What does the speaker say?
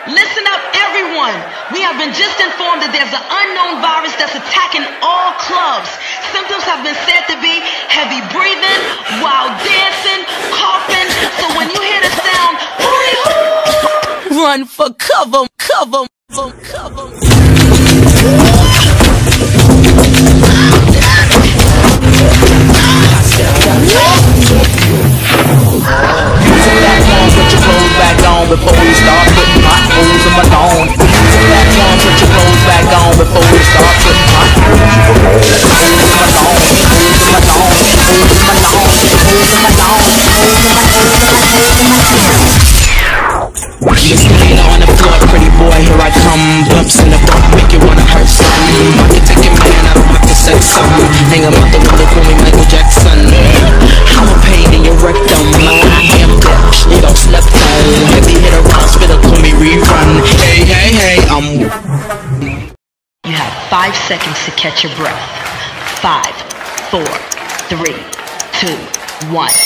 Listen up, everyone. We have been just informed that there's an unknown virus that's attacking all clubs. Symptoms have been said to be heavy breathing, wild dancing, coughing. So when you hear the sound, run for cover, cover, cover. Put your clothes back on before we start putting potholes in my lawn. Put your clothes back on before we start putting potholes in my lawn. Just laying on the floor, pretty boy, here I come. Bumps in the bump, make you wanna hurt something. I can take your man, I don't have to sex something. Hang him out the window, call me Michael Jackson. I'm a pain in your rectum. I am dead, you don't slept on. Heavy hit around, spitter, call me rerun. Hey, hey, hey, You have 5 seconds to catch your breath. 5, 4, 3, 2, 1.